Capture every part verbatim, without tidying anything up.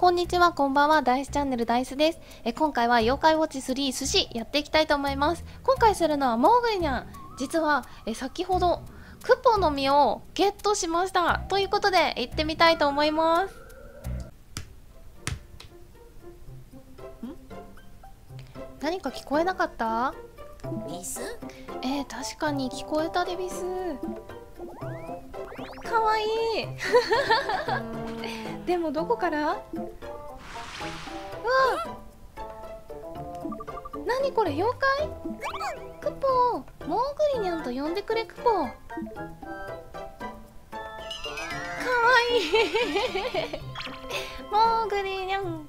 こんにちは、こんばんは、ダイスチャンネルダイスです。え今回は妖怪ウォッチスリー寿司やっていきたいと思います。今回するのはモーグリニャン。実はえ先ほどクポの実をゲットしました。ということで行ってみたいと思います。ん何か聞こえなかった？ ビス？ えー、確かに聞こえたでビス。かわいいでもどこから？うわ何これ妖怪？クポモーグリニャンと呼んでくれクポ。かわいいモーグリニャン。モ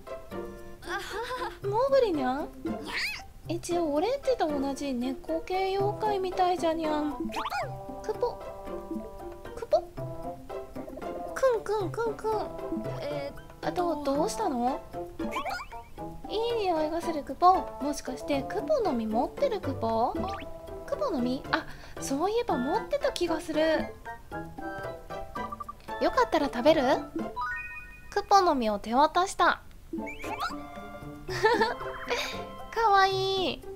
ーグリニャン？一応オレンジと同じ猫系妖怪みたいじゃにゃん。クポクポクンクンクンクン。えー、あとどうしたの？いい匂いがするクポ。もしかしてクポの実持ってるクポ？クポの実？あ、そういえば持ってた気がする。よかったら食べる？クポの実を手渡した。かわいい。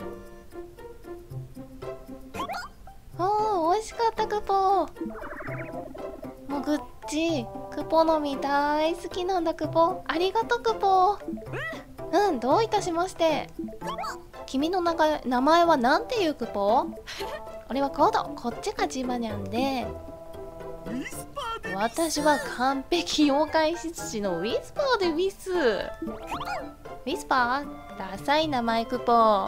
おー、美味しかったクポ。もぐっち、クポの実大好きなんだクポ。ありがとうクポ。うん、どういたしまして。君の名が名前はなんていうクポ？俺はコード、こっちがジバニャンで、私は完璧妖怪執事のウィスパーでウィス。ウィスパー？ダサい名前クポ。わ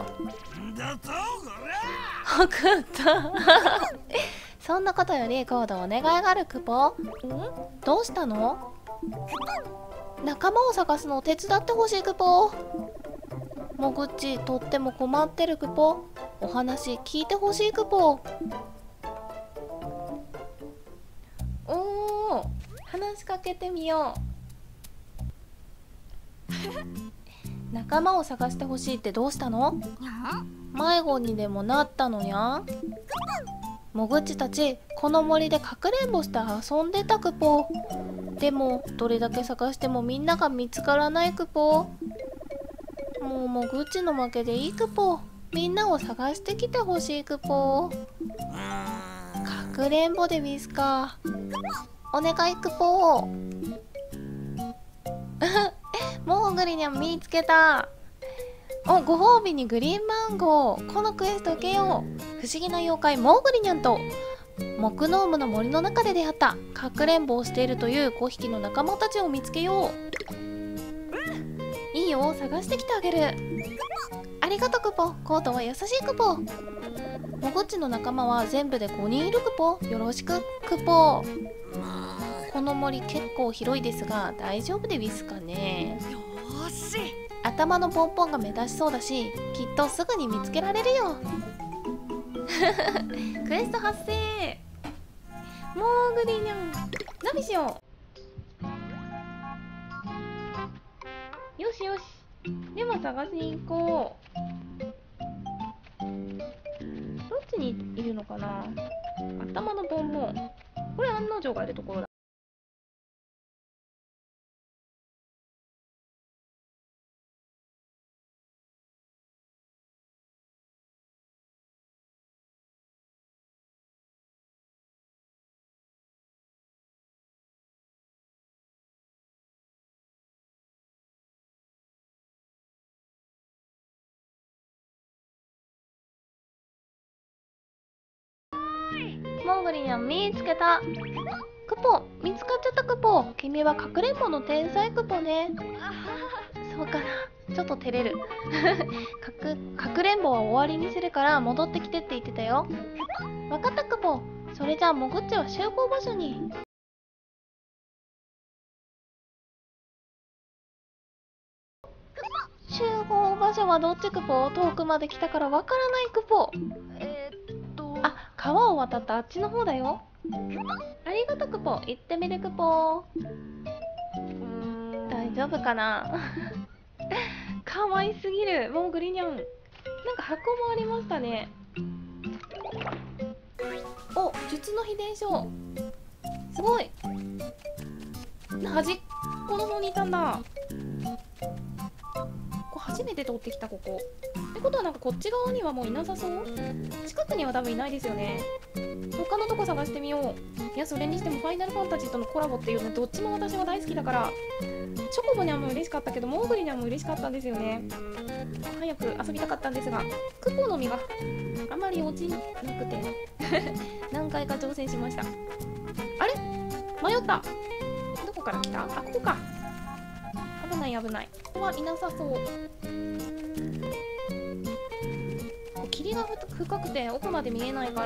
かったそんなことよりコードお願いがあるクポ。ん？どうしたの？仲間を探すのを手伝ってほしいクポ。もぐっちとっても困ってるクポ。お話聞いてほしいクポ。おー、話しかけてみよう仲間を探してほしいってどうしたの？迷子にでもなったのにゃ？もぐっちたちこの森でかくれんぼして遊んでたクポ。でもどれだけ探してもみんなが見つからないクポ。もうもぐっちの負けでいいクポ。みんなを探してきてほしいクポ。かくれんぼでウィスか。お願いクポモーグリニャン見つけた。お、ご褒美にグリーンマンゴー。このクエスト受けよう。不思議な妖怪モーグリニャンと木ノームの森の中で出会ったかくれんぼをしているというごひきの仲間たちを見つけよう。いいよ、探してきてあげる。ありがとうクポ。コートは優しいクポ。もぐっちの仲間は全部でごにんいるクポ。よろしくクポ。この森結構広いですが大丈夫でウィスかね。 よし。 頭のポンポンが目立ちそうだしきっとすぐに見つけられるよクエスト発生。モーグリニャン何しよう。よしよし、では探しに行こう。どっちにいるのかな。頭のボンボン、これ案の定がいるところだ。モーグリニャン見つけた。クポ見つかっちゃったクポ。君はかくれんぼの天才クポね。そうかな、ちょっと照れるかくかくれんぼは終わりにするから戻ってきてって言ってたよ。わかったクポ。それじゃあもぐっちは集合場所に。集合場所はどっちクポ。遠くまで来たからわからないクポ。 えー、っとあ、川を渡ったあっちの方だよ。ありがとうクポ。行ってみるクポ。大丈夫かなかわいすぎるモーグリニャン。なんか箱もありましたね。お、術の秘伝書。すごい。はじこの方にいたんだ。ここ初めて通ってきた。ここってことはなんかこっち側にはもういなさそう。近くには多分いないですよね。他のとこ探してみよう。いやそれにしてもファイナルファンタジーとのコラボっていうのどっちも私は大好きだから、チョコボにゃんも嬉しかったけどモーグリにゃんも嬉しかったんですよね。早く遊びたかったんですが、クポの実があまり落ちなくて何回か挑戦しました。あれ迷った。どこから来た？あ、ここか。危ない危ない。ここはいなさそう。霧が深くて奥まで見えないから。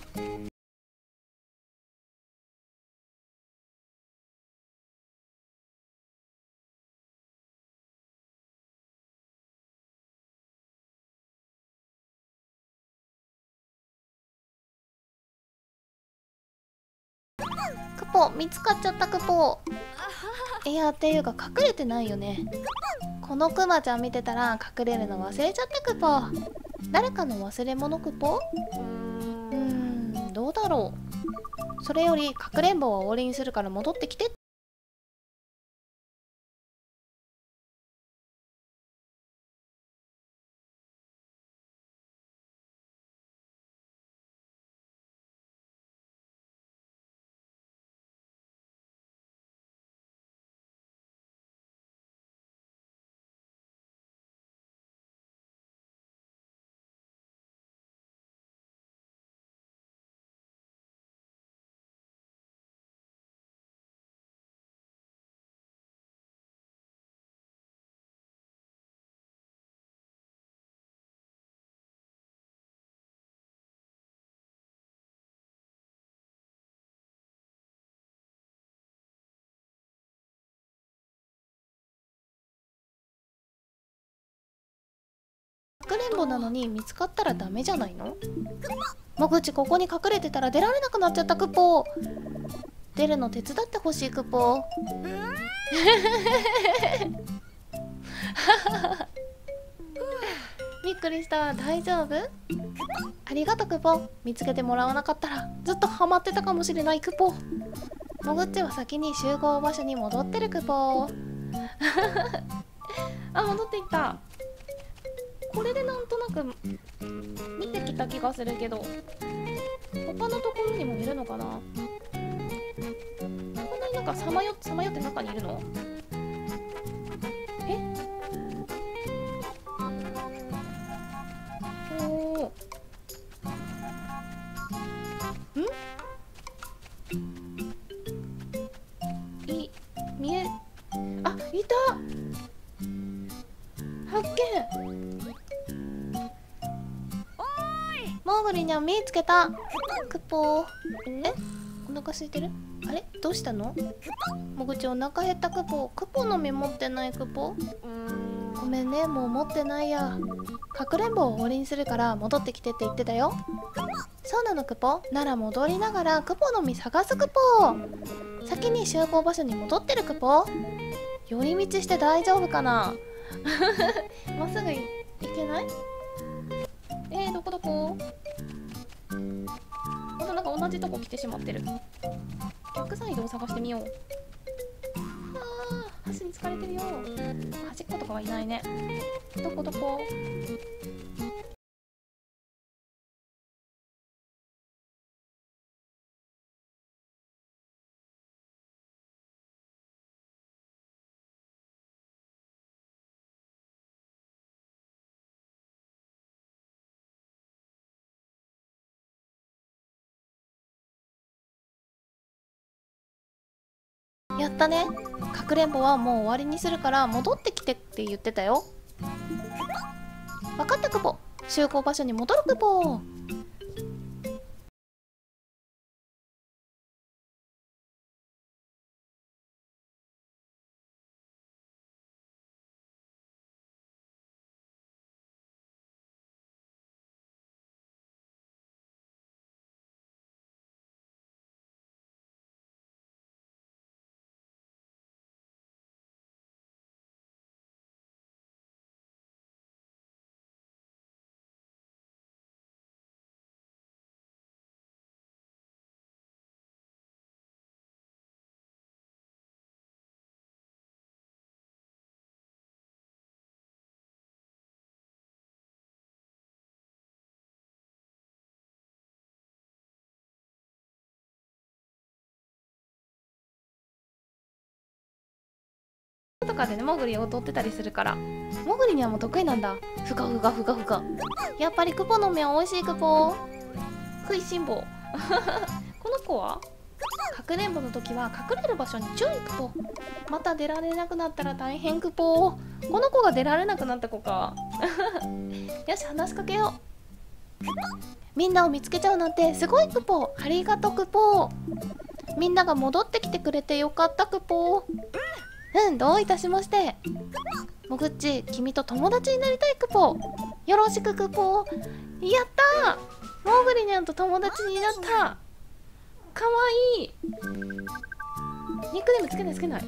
クポ見つかっちゃった。クポいやっていうか隠れてないよね。このクマちゃん見てたら隠れるの忘れちゃった。クポ誰かの忘れ物。クポうーんどうだろう。それよりかくれんぼは終わりにするから戻ってきて。かくれんぼなのに見つかったらダメじゃないの？もぐちここに隠れてたら出られなくなっちゃった。クポ出るの手伝ってほしい。クポびっくりした。大丈夫？ありがとう。クポ見つけてもらわなかったらずっとハマってたかもしれない。クポもぐっちは先に集合場所に戻ってる。クポあ、戻っていった。これでなんとなく見てきた気がするけど、他のところにもいるのかな。こんなになんかさまよさまよって中にいるの？え？おーん？い見えあいた。発見。モーグリにゃん見つけた。クポーえお腹空いてる？あれどうしたの？もぐちお腹減った。クポクポの実持ってない。クポごめんねもう持ってないや。かくれんぼを終わりにするから戻ってきてって言ってたよ。そうなの。クポなら戻りながらクポの実探す。クポ先に集合場所に戻ってる。クポ寄り道して大丈夫かなまっすぐ行けない？えー、どこどこ？またなんか同じとこ来てしまってる。逆サイドを探してみよう。あー橋に疲れてるよ。端っことかはいないね。どこどこ？やったね。かくれんぼはもう終わりにするから戻ってきてって言ってたよ。分かった。クポ集合場所に戻る。クポとかでねモグリ踊ってたりするから。モグリにはもう得意なんだ。ふかふかふかふか。やっぱりクポの目は美味しいクポ。食いしん坊この子はかくれんぼの時は隠れる場所に注意クポ。また出られなくなったら大変クポ。この子が出られなくなった子かよし話しかけよう。みんなを見つけちゃうなんてすごいクポ。ありがとうクポ。みんなが戻ってきてくれてよかったクポ。うん、どういたしまして。もぐっち、君と友達になりたいクポ。よろしくクポ。やったー、モグリニャンと友達になった。かわいい。ニックネームつけないつけない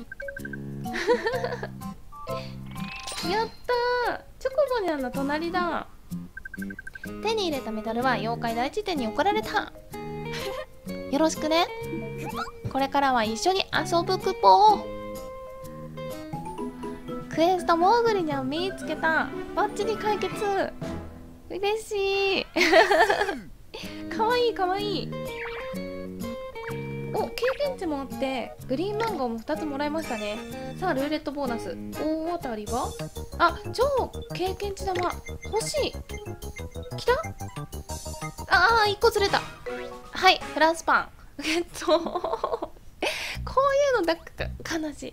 やったー、チョコボニャンの隣だ。手に入れたメダルは妖怪大辞典に送られたよろしくね。これからは一緒に遊ぶクポー。クエストモーグリニャン見つけた。バッチリ解決。嬉しいかわいいかわいい。お、経験値もあってグリーンマンゴーもふたつもらいましたね。さあルーレットボーナス。大当たりはあ、超経験値玉欲しい。きた。あーいっこずれた。はい、フランスパンえっとこういうのだか悲しい。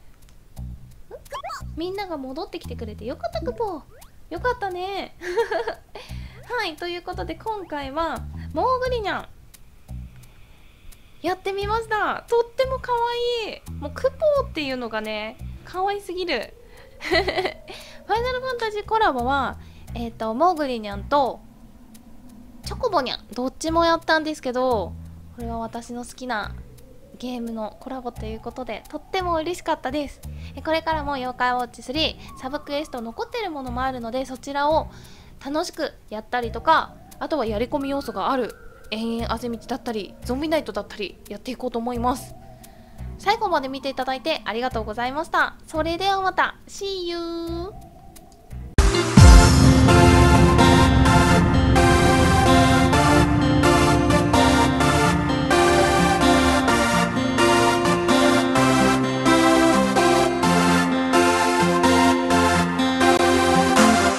みんなが戻ってきてくれてよかったクポ。よかったねはい、ということで今回はモーグリニャンやってみました。とっても可愛い。もうクポっていうのがね可愛すぎるファイナルファンタジーコラボはえっとモーグリニャンとチョコボニャンどっちもやったんですけど、これは私の好きなゲームのコラボということでとっても嬉しかったです。これからも妖怪ウォッチスリーサブクエスト残ってるものもあるので、そちらを楽しくやったりとか、あとはやり込み要素がある延々あぜ道だったりゾンビナイトだったりやっていこうと思います。最後まで見ていただいてありがとうございました。それではまた See you。